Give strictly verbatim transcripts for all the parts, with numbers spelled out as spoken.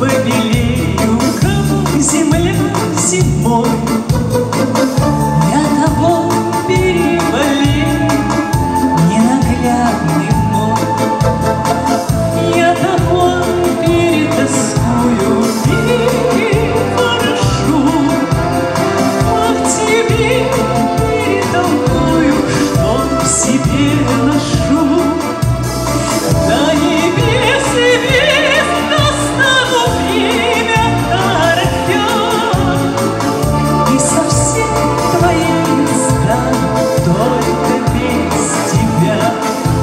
побелею, как земля зимой. Я тобой переболею, ненаглядный мой. Я тобой перетоскую и порошу, а к тебе перетолкую, что в себе ношу. До небес и вниз достану время дорога, и совсем твоей стану только без тебя.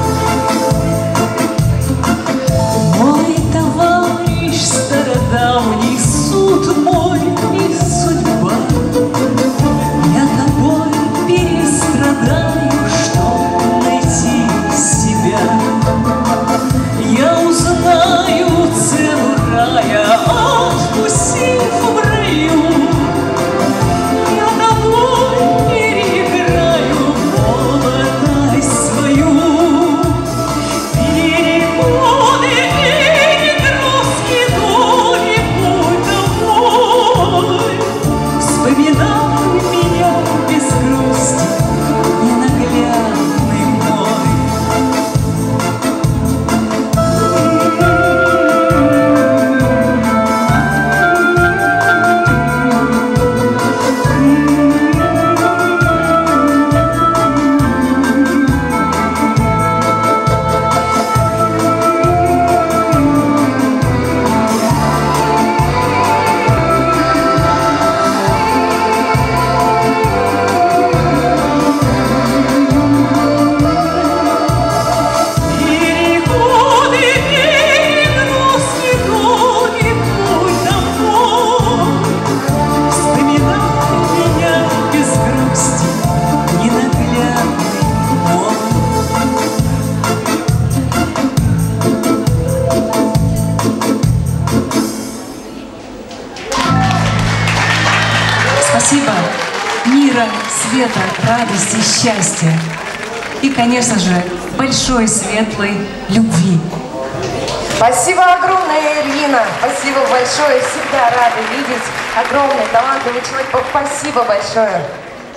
Мой товарищ стародавний, суд мой и судьба, я тобой перестрадаю, чтоб найти себя. Я узнаю цену рая, откусив в раю. Я тобой переиграю молодость свою. Переходы перегрузки, кто-нибудь домой. Вспоминай меня без грусти, ненаглядный мой. Спасибо мира, света, радости, счастья и, конечно же, большой светлой любви. Спасибо огромное, Ирина. Спасибо большое. Всегда рады видеть огромный, талантливый человек. Спасибо большое.